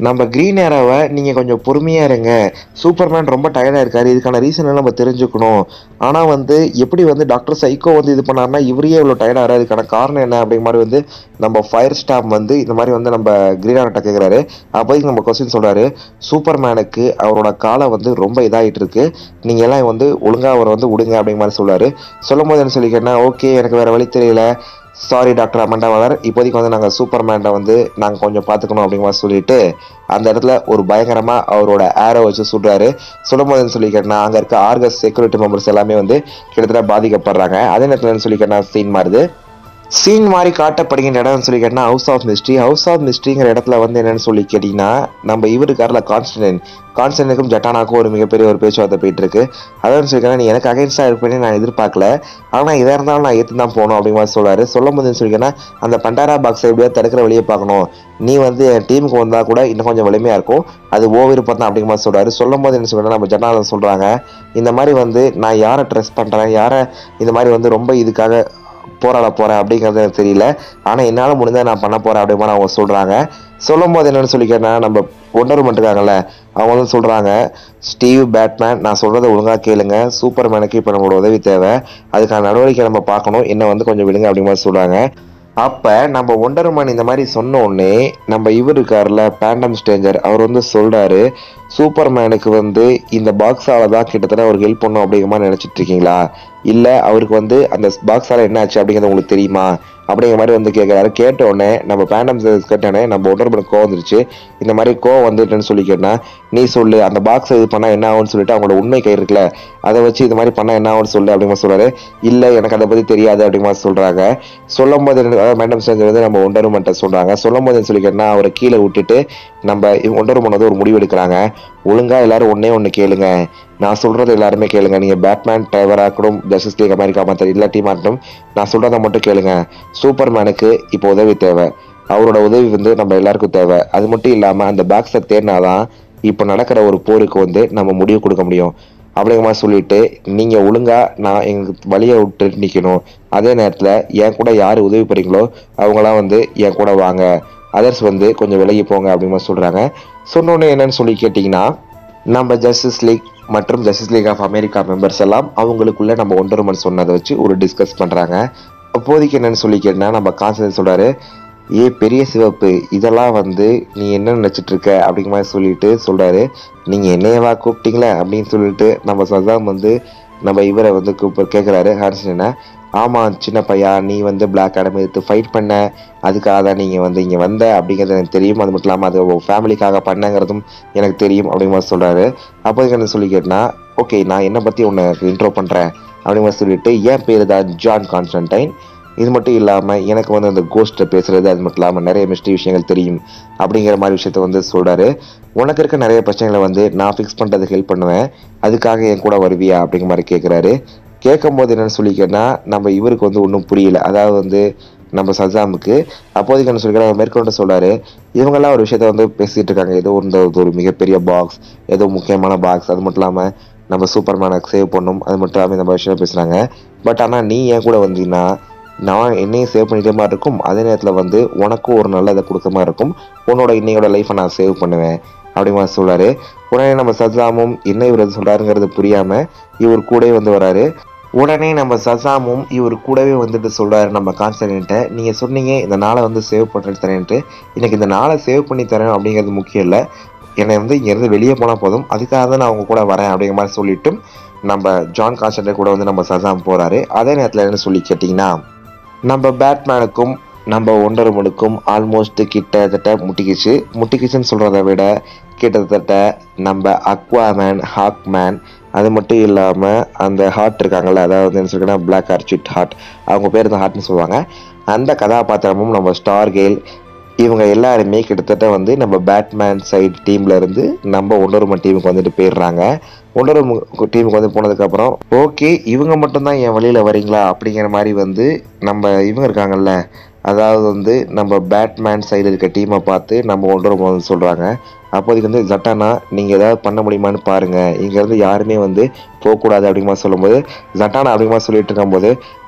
நம்ம கிரீன் ஏரோவை நீங்கள் கொஞ்சம் பொறுமையாக இருங்க, சூப்பர்மேன் ரொம்ப டயர்டாக இருக்காரு, இதுக்கான ரீசனை நம்ம தெரிஞ்சுக்கணும். ஆனால் வந்து எப்படி வந்து டாக்டர் சைக்கோ வந்து இது பண்ணாருன்னா இவரையே இவ்வளோ டயர்டாக இதுக்கான காரணம் என்ன அப்படிங்கிற மாதிரி வந்து நம்ம ஃபயர் ஸ்டாம் வந்து இந்த மாதிரி வந்து நம்ம கிரீன் ஏரோட்ட கேட்குறாரு. அப்போதைக்கு நம்ம கொஸ்டின் சொல்கிறாரு, சூப்பர்மேனுக்கு அவரோட காலை வந்து ரொம்ப இதாகிட்டு இருக்கு, நீங்கள் எல்லாம் வந்து ஒழுங்காக அவரை வந்து விடுங்க அப்படிங்கிற மாதிரி சொல்கிறாரு. சொல்லும் போது என்ன சொல்லிக்கிறேன்னா, ஓகே எனக்கு வேறு வழி தெரியல, சாரி டாக்டர் அமண்டாவலர், இப்போதைக்கு வந்து நாங்கள் சூப்பர்மேனை வந்து நாங்கள் கொஞ்சம் பார்த்துக்கணும் அப்படிங்கிற மாதிரி சொல்லிட்டு அந்த இடத்துல ஒரு பயங்கரமாக அவரோட ஏரோ வச்சு சுடுறாரு. சொல்லும் போது சொல்லிக்கிறேன்னா அங்கே இருக்க ஆர்கஸ் செக்யூரிட்டி மெம்பர்ஸ் எல்லாமே வந்து கிட்டத்தட்ட பாதிக்கப்படுறாங்க. அதே நேரத்தில் சொல்லிக்கிறேன்னா சீன் மாறுது. சீன் மாதிரி காட்டப்படுகின்ற இடம்னு சொல்லி கேட்டிங்கன்னா House of Mystery. House of மிஸ்ட்ரிங்கிற இடத்துல வந்து என்னென்னு சொல்லி கேட்டிங்கன்னா நம்ம இவருக்காரில் கான்ஸ்டன்டைன் கான்ஸ்டன்டைனுக்கும் ஜட்டானாக்கும் ஒரு மிகப்பெரிய ஒரு பேச்சுவார்த்தை போயிட்டு இருக்கு. அதான் சொல்லிக்கிறேன், நீ எனக்கு அகைன்ஸ்டாக இருப்பேன்னு நான் எதிர்பார்க்கல, ஆனால் இதாக இருந்தாலும் நான் ஏற்று தான் போகணும் அப்படிங்கிற மாதிரி சொல்கிறாரு. சொல்லும் போதுன்னு சொல்லிக்கிறேன்னா அந்த பண்டாரா பாக்ஸை எப்படியா தடுக்கிற வழியை பார்க்கணும், நீ வந்து என் டீமுக்கு வந்தால் கூட இன்னும் கொஞ்சம் வலிமையாக இருக்கும், அது ஓ விருப்பம் தான் அப்படிங்கிற மாதிரி சொல்கிறாரு. சொல்லும் போது என்ன சொல்கிறேன்னா நம்ம ஜட்டானா சொல்கிறாங்க, இந்த மாதிரி வந்து நான் யாரை ட்ரெஸ் பண்ணுறேன், யாரை இந்த மாதிரி வந்து ரொம்ப இதுக்காக போராட போகிறேன் அப்படிங்கிறது எனக்கு தெரியல, ஆனால் என்னால் முடிஞ்சால் நான் பண்ண போகிறேன் அப்படிங்கிற அவங்க சொல்கிறாங்க. சொல்லும் போது என்னென்னு சொல்லிக்கிறேன்னா நம்ம ஒண்டர் உமன் இருக்காங்கல்ல, அவங்க வந்து சொல்கிறாங்க, ஸ்டீவ் பேட்மேன் நான் சொல்கிறத ஒழுங்காக கேளுங்க, சூப்பர்மேனுக்கு இப்போ நம்மளோட உதவி தேவை, அதுக்கான நடவடிக்கை நம்ம பார்க்கணும், என்ன வந்து கொஞ்சம் விடுங்க அப்படிங்கிற மாதிரி சொல்கிறாங்க. அப்போ நம்ம ஒண்டர் உமன் இந்த மாதிரி சொன்ன உடனே நம்ம இவர் இருக்கார்ல பேண்டம் ஸ்ட்ரேஞ்சர், அவர் வந்து சொல்கிறாரு, சூப்பர்மேனுக்கு வந்து இந்த பாக்ஸால் தான் கிட்டத்தட்ட அவருக்கு ஹெல்ப் பண்ணும் அப்படிங்கிற மாதிரி நினச்சிட்டு இருக்கீங்களா, இல்லை அவருக்கு வந்து அந்த பாக்ஸால் என்ன ஆச்சு அப்படிங்கிறது உங்களுக்கு தெரியுமா அப்படிங்கிற மாதிரி வந்து கேட்குறாரு. கேட்டோடனே நம்ம பேண்டம் கேட்டோடனே நம்ம ஒன்றரை மணி கோவம் வந்துருச்சு. இந்த மாதிரி கோவம் வந்துட்டுன்னு சொல்லி கேட்டால், நீ சொல்லு அந்த பாக்ஸை இது பண்ணால் என்ன ஆகும்னு சொல்லிட்டு அவங்களோட உண்மை கை இருக்குல்ல அதை வச்சு இது மாதிரி பண்ணால் என்ன ஆகும்னு சொல்லு அப்படிங்கிற சொல்கிறாரு. இல்லை எனக்கு அதை பற்றி தெரியாது அப்படிங்கிற மாதிரி சொல்கிறாங்க. சொல்லும் போது பேண்டம் ஸ்ட்ரேஞ்சர் வந்து நம்ம ஒண்டர் உமன்ட்ட சொல்கிறாங்க. சொல்லும் போது சொல்லி கேட்டால் அவரை கீழே விட்டுட்டு நம்ம ஒண்டர் உமன் வந்து ஒரு முடிவு எடுக்கிறாங்க. ஒழுங்காக எல்லாரும் ஒன்றே ஒன்று கேளுங்க, நான் சொல்கிறது எல்லாருமே கேளுங்க, நீங்கள் பேட்மேன் டிரைவராக இருக்கட்டும், ஜஸ்டிஸ் லீக் அமெரிக்கா மற்ற எல்லா டீமாக இருக்கட்டும், நான் சொல்கிறத மட்டும் கேளுங்க, சூப்பர்மேனுக்கு இப்போ உதவி தேவை, அவரோட உதவி வந்து நம்ம எல்லாருக்கும் தேவை, அது மட்டும் இல்லாமல் அந்த பாக்ஸை தேடினாதான் இப்போ நடக்கிற ஒரு போருக்கு வந்து நம்ம முடிவு கொடுக்க முடியும் அப்படிங்கிற மாதிரி சொல்லிட்டு, நீங்கள் ஒழுங்காக நான் எங்களுக்கு வழியை விட்டு நிற்கணும், அதே நேரத்தில் என் கூட யார் உதவி பண்ணுறீங்களோ அவங்களாம் வந்து என் கூட வாங்க, அதர்ஸ் வந்து கொஞ்சம் விலகி போங்க அப்படிங்கிற மாதிரி சொல்கிறாங்க. சொன்னோன்னே என்னன்னு சொல்லி கேட்டிங்கன்னா நம்ம ஜஸ்டிஸ் லீக் மற்றும் Justice League of America members எல்லாம் அவங்களுக்குள்ள நம்ம ஒண்டர் உமன் சொன்னதை வச்சு ஒரு டிஸ்கஸ் பண்ணுறாங்க. அப்போதைக்கு என்னன்னு சொல்லி கேட்டிங்கன்னா நம்ம கான்ஸ்டன்டைன் சொல்கிறாரு, ஏ பெரிய சிவப்பு, இதெல்லாம் வந்து நீ என்ன நினச்சிட்டு இருக்க அப்படிங்கிற மாதிரி சொல்லிட்டு சொல்கிறாரு. நீங்கள் என்னையவா கூப்பிட்டீங்களே அப்படின்னு சொல்லிட்டு நம்ம சசாம் வந்து நம்ம இவரை வந்து கூப்ப கேட்குறாரு கான்ஸ்டன்டைனை. ஆமாம் சின்ன பையா, நீ வந்து பிளாக் ஆடம் எடுத்து ஃபைட் பண்ண, அதுக்காக தான் நீங்கள் வந்து இங்கே வந்த அப்படிங்கிறது எனக்கு தெரியும், அது மட்டும் இல்லாமல் அது ஃபேமிலிக்காக பண்ணங்கிறதும் எனக்கு தெரியும் அப்படிங்கிற மாதிரி சொல்கிறாரு. அப்போதைக்கு என்ன சொல்லி கேட்டேன்னா, ஓகே நான் என்னை பற்றி உனக்கு இன்ட்ரோ பண்ணுறேன் அப்படிங்கிற மாதிரி சொல்லிட்டு, என் பேர் தான் ஜான் கான்ஸ்டன்டைன், இது மட்டும் இல்லாமல் எனக்கு வந்து அந்த கோஸ்ட்டை பேசுகிறது, அது மட்டும் இல்லாமல் நிறைய மிஸ்ட்ரி விஷயங்கள் தெரியும் அப்படிங்கிற மாதிரி விஷயத்த வந்து சொல்கிறாரு. உனக்கு இருக்க நிறைய பிரச்சனைகளை வந்து நான் ஃபிக்ஸ் பண்ணுறதுக்கு ஹெல்ப் பண்ணுவேன், அதுக்காக என் கூட வருவியா அப்படிங்கிற மாதிரி கேட்குறாரு. கேட்கும் போது என்னென்னு சொல்லிக்கன்னா நம்ம இவருக்கு வந்து ஒன்றும் புரியல, அதாவது வந்து நம்ம சசாமுக்கு. அப்போதைக்கு என்ன சொல்லிக்கிறேன் மேற்கொண்டு சொல்கிறாரு, இவங்கெல்லாம் ஒரு விஷயத்த வந்து பேசிகிட்டு இருக்காங்க, ஏதோ இந்த ஒரு மிகப்பெரிய பாக்ஸ், ஏதோ முக்கியமான பாக்ஸ், அது மட்டும் இல்லாமல் நம்ம சூப்பர்மேனை சேவ் பண்ணும், அது மட்டும் இல்லாமல் இந்த மாதிரி விஷயம் பேசுகிறாங்க. பட் ஆனால் நீ என் கூட வந்தீங்கன்னா நான் என்னையும் சேவ் பண்ணிக்கிற மாதிரி இருக்கும், அதே நேரத்தில் வந்து உனக்கும் ஒரு நல்லதை கொடுக்குற மாதிரி இருக்கும், உன்னோட இன்னையோட லைஃப்பை நான் சேவ் பண்ணுவேன் அப்படிங்கிற மாதிரி சொல்கிறாரு. உடனே நம்ம சசாமும் என்ன இவர் சொல்கிறாருங்கிறது புரியாமல் இவர் கூடவே வந்து வராரு. உடனே நம்ம சசாமும் இவர் கூடவே வந்துட்டு சொல்கிறாரு நம்ம கான்ஸ்டன்டைன்ட்ட, நீங்கள் சொன்னீங்க இந்த நாளை வந்து சேவ் பண்ணி தரேன்ட்டு, எனக்கு இந்த நாளை சேவ் பண்ணி தரேன் அப்படிங்கிறது முக்கியம் இல்லை, என்னை வந்து இங்கேருந்து வெளியே போனால் போதும், அதுக்காக தான் நான் அவங்க கூட வரேன் அப்படிங்கிற மாதிரி சொல்லிவிட்டு நம்ம ஜான் கான்ஸ்டன்டைன் கூட வந்து நம்ம சசாம் போகிறாரு. அதே நேரத்தில் என்ன சொல்லி கேட்டிங்கன்னா நம்ம பேட்மேனுக்கும் நம்ம ஒண்டர் உமனுக்கும் ஆல்மோஸ்ட் கிட்டத்தட்ட முட்டிக்கிச்சு. முட்டிக்கிச்சுன்னு சொல்கிறத விட கிட்டத்தட்ட நம்ம அக்வாமேன், ஹாக்மேன், அது மட்டும் இல்லாமல் அந்த ஹார்ட் இருக்காங்கல்ல, அதாவது என்ன சொல்லிங்கன்னா பிளாக் ஆர்ச்சிட் ஹார்ட், அவங்க பேர் தான் ஹார்ட்னு சொல்லுவாங்க, அந்த கதாபாத்திரமும் நம்ம ஸ்டார் கேல், இவங்க எல்லாருமே கிட்டத்தட்ட வந்து நம்ம பேட்மேன் சைடு டீமில் இருந்து நம்ம ஒண்டர் உமன் டீமுக்கு வந்துட்டு போயிடுறாங்க. ஒண்டர் உமன் டீமுக்கு வந்து போனதுக்கப்புறம் ஓகே இவங்க மட்டும்தான் என் வழியில் வரீங்களா அப்படிங்கிற மாதிரி வந்து நம்ம இவங்க இருக்காங்கல்ல, அதாவது வந்து நம்ம பேட்மேன் சைடு இருக்க டீமை பார்த்து நம்ம ஒண்டர் உமன் வந்து சொல்கிறாங்க. அப்போதைக்கு வந்து ஜட்டானா நீங்கள் ஏதாவது பண்ண முடியுமான்னு பாருங்கள், இங்கேருந்து யாருமே வந்து போகக்கூடாது அப்படிங்கிற மாதிரி சொல்லும்போது, ஜட்டானா அப்படிங்கிற மாதிரி சொல்லிட்டு இருக்கும்போது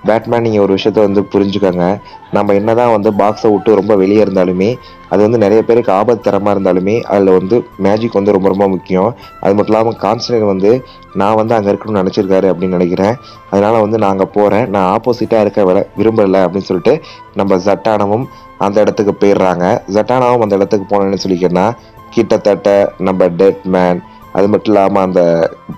பேட்மேன் நீங்கள் ஒரு விஷயத்த வந்து புரிஞ்சுக்கோங்க. நம்ம என்னதான் வந்து பாக்ஸை விட்டு ரொம்ப வெளியே இருந்தாலுமே அது வந்து நிறைய பேருக்கு ஆபத்து தரமாக இருந்தாலுமே அதில் வந்து மேஜிக் வந்து ரொம்ப ரொம்ப முக்கியம். அது மட்டும் இல்லாமல் கான்ஸ்டன்ட் வந்து நான் வந்து அங்கே இருக்கணும்னு நினச்சிருக்காரு அப்படின்னு நினைக்கிறேன். அதனால் வந்து நான் அங்கே போகிறேன், நான் ஆப்போசிட்டாக இருக்க விட விரும்பலை அப்படின்னு சொல்லிட்டு நம்ம ஜட்டானாவும் அந்த இடத்துக்கு போயிடுறாங்க. ஜட்டானாவும் அந்த இடத்துக்கு போனேன்னு சொல்லிக்கிறேன்னா கிட்டத்தட்ட நம்ம டெட் மேன், அது மட்டும் இல்லாமல் அந்த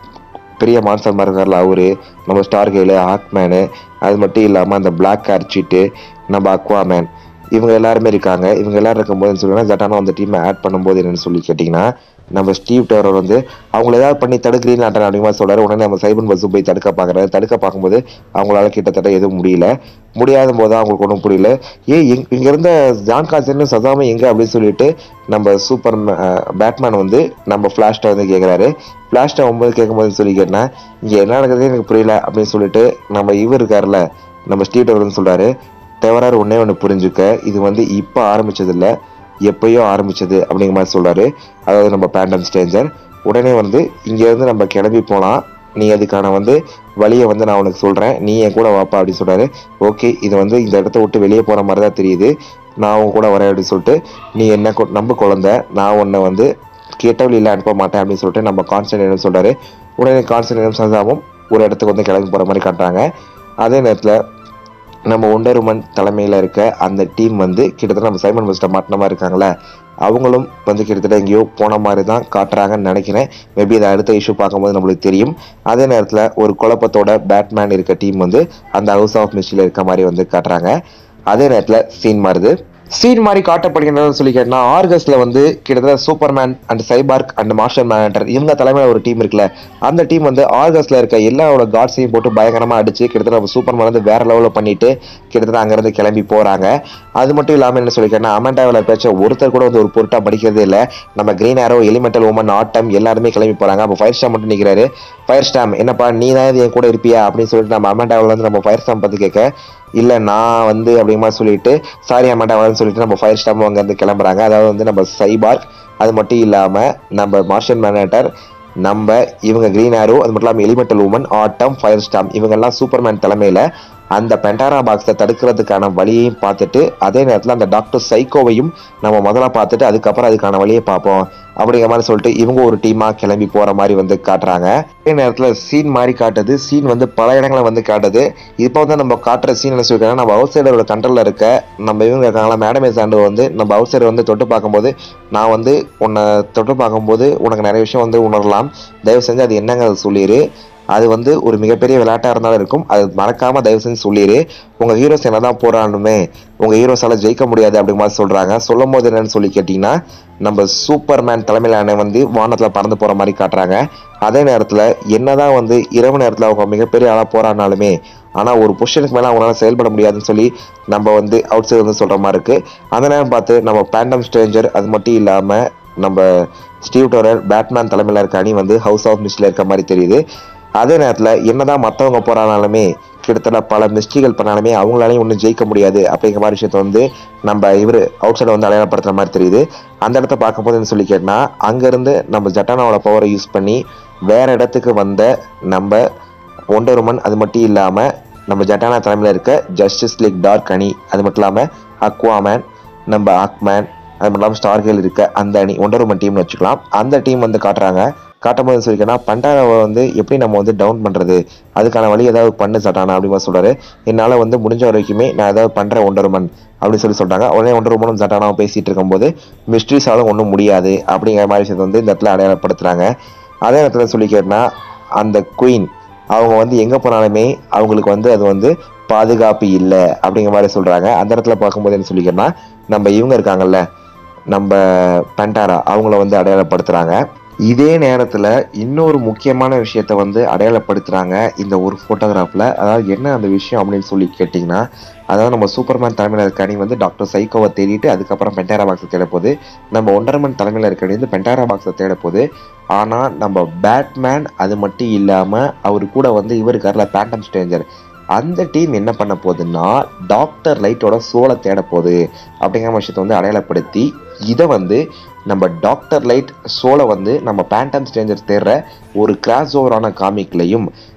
பெரிய மான்ஸ்டர் மாதிரி இருக்கார்ல அவரு, நம்ம ஸ்டார் கேலு, ஹாக்மேனு, அது மட்டும் இல்லாமல் அந்த பிளாக் கார்ச்சிட்டு, நம்ம அக்வாமேன், இவங்க எல்லாருமே இருக்காங்க. இவங்க எல்லாரும் இருக்கும்போதுன்னு சொல்லிங்கன்னா ஜட்டானா அந்த டீமை ஆட் பண்ணும்போது என்னன்னு சொல்லி கேட்டிங்கன்னா நம்ம ஸ்டீவ் டோரர் வந்து அவங்கள ஏதாவது பண்ணி தடுக்கிறீ நாட்டன் அப்படிமா சொல்கிறாரு. உடனே நம்ம சைபன் பஸ்ஸு போய் தடுக்க பார்க்குறாரு. தடுக்க பார்க்கும்போது அவங்களால கிட்டத்தட்ட எதுவும் முடியல. முடியாத போது தான் அவங்களுக்கு ஒன்றும் புரியல. ஏ எங் இங்கே இருந்த ஜான் கான்ஸ்டன்ட் சசாம எங்கே அப்படின்னு சொல்லிட்டு நம்ம சூப்பர் பேட்மேன் வந்து நம்ம ஃப்ளாஷ்டை வந்து கேட்குறாரு. ஃப்ளாஷ்டை ஒன்பது கேட்கும்போது சொல்லி கேட்டேன்னா இங்கே என்ன நடக்குதுன்னு எனக்கு புரியல அப்படின்னு சொல்லிட்டு நம்ம இவர் இருக்கார்ல நம்ம ஸ்டீவ் டோரர்னு சொல்கிறாரு. தவறாரு ஒன்றே ஒன்று புரிஞ்சுக்க, இது வந்து இப்போ ஆரம்பிச்சதில்லை, எப்பயோ ஆரம்பிச்சது அப்படிங்கிற மாதிரி சொல்கிறாரு. அதாவது நம்ம பேண்டம் ஸ்ட்ரேஞ்சர் உடனே வந்து இங்கேருந்து நம்ம கிளம்பி போகலாம், நீ அதுக்கான வந்து வழியை வந்து நான் உனக்கு சொல்கிறேன், நீ என் கூட வாப்பா அப்படின்னு சொல்கிறாரு. ஓகே, இது வந்து இந்த இடத்த விட்டு வெளியே போகிற மாதிரி தான் தெரியுது, நான் உன் கூட வரேன் அப்படின்னு சொல்லிட்டு நீ என்ன நம்ப குழந்தை, நான் உன்னை வந்து கேட்டவள் இல்லை அனுப்ப மாட்டேன் அப்படின்னு சொல்லிட்டு நம்ம கான்ஸ்டன்ட் சொல்கிறாரு. உடனே கான்ஸ்டன்ட் சந்தாவும் ஒரு இடத்துக்கு வந்து கிளம்பி போகிற மாதிரி காட்டுறாங்க. அதே நேரத்தில் நம்ம ஒண்டர் உமன் தலைமையில் இருக்க அந்த டீம் வந்து கிட்டத்தட்ட நம்ம சைமன் பஸ்ட்டை மாட்டின மாதிரி இருக்காங்களே, அவங்களும் வந்து கிட்டத்தட்ட எங்கேயோ போன மாதிரி தான் காட்டுறாங்கன்னு நினைக்கிறேன். மேபி அதை அடுத்த இஷ்யூ பார்க்கும்போது நம்மளுக்கு தெரியும். அதே நேரத்தில் ஒரு குழப்பத்தோட பேட்மேன் இருக்க டீம் வந்து அந்த ஹவுஸ் ஆஃப் மிஸ்டில் இருக்க மாதிரி வந்து காட்டுறாங்க. அதே நேரத்தில் சீன் மாறுது. சீன் மாதிரி காட்டப்படுகின்றன்னு சொல்லி கேட்டா ஆர்கஸ்ட்ல வந்து கிட்டத்தட்ட Superman and Cyborg and Martian Manhunter இவங்க தலைமையில் ஒரு டீம் இருக்குல்ல, அந்த டீம் வந்து ஆர்கஸ்ட்ல இருக்க எல்லாரோட காட்ஸையும் போட்டு பயங்கரமா அடிச்சு கிட்டத்தட்ட நம்ம சூப்பர்மேன் வந்து வேற லெவலில் பண்ணிட்டு கிட்டத்தட்ட அங்கிருந்து கிளம்பி போறாங்க. அது மட்டும் இல்லாமல் என்ன சொல்லி கேட்டா அமெண்டாவில் பேச்ச ஒருத்தர் கூட வந்து ஒரு பொருட்டா படிக்கிறதே இல்லை. நம்ம Green Arrow, Elemental Woman, Atom எல்லாருமே கிளம்பி போறாங்க. அப்போ ஃபயர் ஸ்டாம் மட்டும் நிற்கிறாரு. ஃபயர் ஸ்டாம் என்னப்பா நீ தான் என் கூட இருப்பியா அப்படின்னு சொல்லிட்டு நம்ம அமெண்டாவில் வந்து நம்ம ஃபயர் ஸ்டாம் பத்தி கேட்க, இல்லை நான் வந்து அப்படிமா சொல்லிட்டு சாரி அமெண்டாவான்னு சொல்லிட்டு நம்ம ஃபயர் ஸ்டாம் அங்கே இருந்து கிளம்புறாங்க. அதாவது வந்து நம்ம சைபார்க், அது மட்டும் இல்லாமல் நம்ம மார்ஷல் மேனேட்டர், நம்ம இவங்க கிரீன் ஆரோ, அது மட்டும் இல்லாமல் Elemental Woman, Atom, Firestorm இவங்கெல்லாம் சூப்பர்மேன் தலைமையில் அந்த பென்டாரா பாக்ஸை தடுக்கிறதுக்கான வழியையும் பார்த்துட்டு அதே நேரத்தில் அந்த டாக்டர் சைக்கோவையும் நம்ம முதல்ல பார்த்துட்டு அதுக்கப்புறம் அதுக்கான வழியை பார்ப்போம் அப்படிங்கிற மாதிரி சொல்லிட்டு இவங்க ஒரு டீமாக கிளம்பி போகிற மாதிரி வந்து காட்டுறாங்க. அதே நேரத்தில் சீன் மாதிரி காட்டுது. சீன் வந்து பல இடங்களை வந்து காட்டுது. இப்போ வந்து நம்ம காட்டுற சீன் என்ன சொல்லியிருக்காங்க, நம்ம அவுட் சைடரோட கண்ட்ரோலில் இருக்க நம்ம இவங்க இருக்காங்களா மேடமே சாண்டு வந்து நம்ம அவுட் சைடர் வந்து தொட்டு பார்க்கும்போது நான் வந்து உன்னை தொட்டு பார்க்கும்போது உனக்கு நிறைய விஷயம் வந்து உணரலாம், தயவு செஞ்சு அது என்னங்க அதை சொல்லிடு, அது வந்து ஒரு மிகப்பெரிய விளையாட்டாக இருந்தாலும் இருக்கும், அது மறக்காம தயவு செஞ்சு சொல்லிடு, உங்க ஹீரோஸ் என்னதான் போராடணுமே உங்க ஹீரோஸால ஜெயிக்க முடியாது அப்படிங்கிற மாதிரி சொல்றாங்க. சொல்லும் போது என்னன்னு சொல்லி கேட்டீங்கன்னா நம்ம சூப்பர்மேன் தலைமையிலான வந்து வானத்துல பறந்து போற மாதிரி காட்டுறாங்க. அதே நேரத்துல என்னதான் வந்து இரவு நேரத்துல அவங்க மிகப்பெரிய ஆளா போராடினாலுமே ஆனா ஒரு பொசிஷனுக்கு மேல அவங்களால செயல்பட முடியாதுன்னு சொல்லி நம்ம வந்து அவுட் சைடு வந்து சொல்ற மாதிரி இருக்கு. அந்த நேரம் பார்த்து நம்ம பேண்டம் ஸ்ட்ரேஞ்சர், அது மட்டும் இல்லாம நம்ம ஸ்டீவ் டோரர், பேட்மேன் தலைமையில இருக்க அணி வந்து ஹவுஸ் ஆஃப் மிஸ்ட்ல இருக்க மாதிரி தெரியுது. அதே நேரத்தில் என்னதான் மற்றவங்க போறானாலுமே கிட்டத்தட்ட பல மிஸ்டேக்கள் பண்ணாலுமே அவங்களாலையும் ஒன்றும் ஜெயிக்க முடியாது அப்படிங்கிற மாதிரி விஷயத்த வந்து நம்ம இவர் அவுட் சைடை வந்து அடையாளப்படுத்துற மாதிரி தெரியுது. அந்த இடத்த பார்க்கும்போதுன்னு சொல்லி கேட்டா அங்கேருந்து நம்ம ஜட்டானாவோட பவரை யூஸ் பண்ணி வேற இடத்துக்கு வந்த நம்ம ஒண்டர் உமன், அது மட்டும் இல்லாமல் நம்ம ஜட்டானா தலைமையில் இருக்க ஜஸ்டிஸ் லீக் டார்க் அணி, அது மட்டும் இல்லாமல் அக்வாமேன், நம்ம ஆக்மேன், அது மட்டும் இல்லாமல் ஸ்டார்கேல் இருக்க அந்த அணி ஒண்டர் உமன் டீம்னு வச்சுக்கலாம். அந்த டீம் வந்து காட்டுறாங்க. காட்டும்போது சொல்லிக்கன்னா பண்டாராவை வந்து எப்படி நம்ம வந்து டவுன் பண்ணுறது அதுக்கான வழி ஏதாவது பண்ணு சட்டானா அப்படின்னு சொல்கிறாரு. என்னால் வந்து முடிஞ்ச வரைக்குமே நான் ஏதாவது பண்ணுறேன் ஒண்டர் உமன் அப்படின்னு சொல்லி சொல்கிறாங்க. உடனே ஒண்டர் உமனும் சட்டானாவும் பேசிகிட்டு இருக்கும்போது மிஸ்ட்ரிஸாலும் ஒன்றும் முடியாது அப்படிங்கிற மாதிரி விஷயத்தை வந்து இந்த இடத்துல அடையாளப்படுத்துகிறாங்க. அதே இடத்துல சொல்லி கேட்டனா அந்த குயின் அவங்க வந்து எங்கே போனாலுமே அவங்களுக்கு வந்து அது வந்து பாதுகாப்பு இல்லை அப்படிங்கிற மாதிரி சொல்கிறாங்க. அந்த இடத்துல பார்க்கும்போது என்ன சொல்லிக்கிறேன்னா நம்ம இவங்க இருக்காங்கல்ல நம்ம பென்டாரா அவங்கள வந்து அடையாளப்படுத்துகிறாங்க. இதே நேரத்தில் இன்னொரு முக்கியமான விஷயத்த வந்து அடையாளப்படுத்துகிறாங்க இந்த ஒரு ஃபோட்டோகிராஃபில். அதாவது என்ன அந்த விஷயம் அப்படின்னு சொல்லி கேட்டிங்கன்னா அதாவது நம்ம சூப்பர்மேன் தலைமையில் இருக்க அணி வந்து டாக்டர் சைக்கோவை தேடிட்டு அதுக்கப்புறம் பென்டாரா பாக்ஸை தேட போகுது. நம்ம ஒண்டர்மேன் தலைமையில் இருக்க அணி வந்து பென்டாரா பாக்ஸை தேட போகுது. ஆனால் நம்ம பேட்மேன், அது மட்டும் இல்லாமல் அவர் கூட வந்து இவர் இருக்கார்ல பேண்டம் ஸ்ட்ரேஞ்சர், அந்த டீம் என்ன பண்ண போகுதுன்னா டாக்டர் லைட்டோட சோலை தேட போகுது அப்படிங்கிற விஷயத்தை வந்து அடையாளப்படுத்தி இதை வந்து நம்ம டாக்டர் லைட் சோலை வந்து நம்ம பேண்டம் ஸ்ட்ரேஞ்சர் தேடுற ஒரு கிராஸ் ஓவரான காமிக்லையும்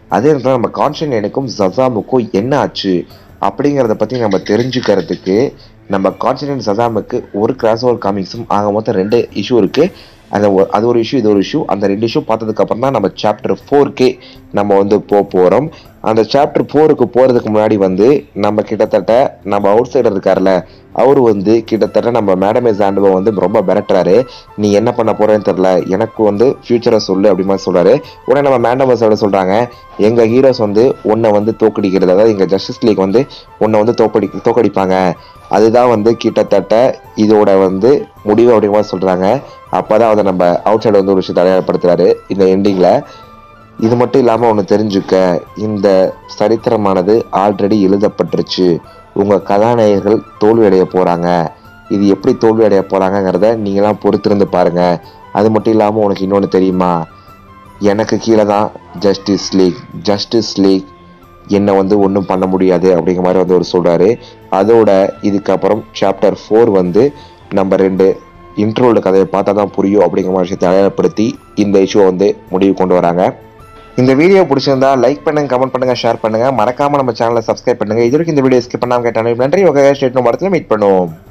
அதே நேரத்தில் நம்ம கான்ஸ்டன்டைனுக்கும் சசாமுக்கும் என்ன ஆச்சு அப்படிங்கிறத பற்றி நம்ம தெரிஞ்சுக்கிறதுக்கு நம்ம கான்ஸ்டன்டைன் சசாமுக்கு ஒரு கிராஸ் ஓவர் காமிக்ஸும் ஆக மொத்தம் ரெண்டு இஷ்யூ இருக்குது. அந்த அது ஒரு இஷ்யூ இது ஒரு இஷ்யூ. அந்த ரெண்டு இஷ்யூ பார்த்ததுக்கப்புறம் தான் நம்ம சாப்டர் ஃபோர்க்கே நம்ம வந்து போக போகிறோம். அந்த சாப்டர் ஃபோருக்கு போகிறதுக்கு முன்னாடி வந்து நம்ம கிட்டத்தட்ட நம்ம அவுட் சைடர் இருக்கார்ல அவர் வந்து கிட்டத்தட்ட நம்ம மேடமே சாண்டுவை வந்து ரொம்ப மிரட்டுறாரு. நீ என்ன பண்ண போறேன்னு தெரில, எனக்கு வந்து ஃபியூச்சரை சொல்லு அப்படி மாதிரி சொல்றாரு. உடனே நம்ம மேடமே சாண்டு சொல்றாங்க, எங்க ஹீரோஸ் வந்து உன்னை வந்து தோக்கடிக்கிறது, அதாவது எங்க ஜஸ்டிஸ் லீக் வந்து உன்னை வந்து தோக்கடி தோக்கடிப்பாங்க அதுதான் வந்து கிட்டத்தட்ட இதோட வந்து முடிவு அப்படிங்கிற மாதிரி சொல்றாங்க. அப்பதான் அதை நம்ம அவுட் சைடு வந்து ஒரு விஷயத்தை அடையாளப்படுத்துறாரு இந்த எண்டிங்ல. இது மட்டும் இல்லாமல் ஒன்று தெரிஞ்சுக்க, இந்த சரித்திரமானது ஆல்ரெடி எழுதப்பட்டுருச்சு. உங்கள் கதாநாயகர்கள் தோல்வி அடைய போகிறாங்க. இது எப்படி தோல்வி அடைய போகிறாங்கங்கிறத நீங்களாம் பொறுத்திருந்து பாருங்கள். அது மட்டும் இல்லாமல் உனக்கு இன்னொன்று தெரியுமா, எனக்கு கீழே தான் ஜஸ்டிஸ் லீக் ஜஸ்டிஸ் லீக் என்னை வந்து ஒன்றும் பண்ண முடியாது அப்படிங்கிற மாதிரி வந்து அவர் சொல்கிறாரு. அதோட இதுக்கப்புறம் சாப்டர் ஃபோர் வந்து நம்ம ரெண்டு இன்ட்ரோட கதையை பார்த்தா தான் புரியும் அப்படிங்கிற மாதிரி விஷயத்தை அடையாளப்படுத்தி இந்த இஷ்யூவை வந்து முடிவு கொண்டு வராங்க. இந்த வீடியோ பிடிச்சிருந்தா லைக் பண்ணுங்க, கமெண்ட் பண்ணுங்க, ஷேர் பண்ணுங்க. மறக்காம நம்ம சேனலை சப்ஸ்கிரைப் பண்ணுங்க. இது வரைக்கும் இந்த வீடியோ ஸ்கிப் பண்ணாம கேட்டாலும் நன்றி. ஓகே, ஸ்டேட் படத்தில் மீட் பண்ணுவோம்.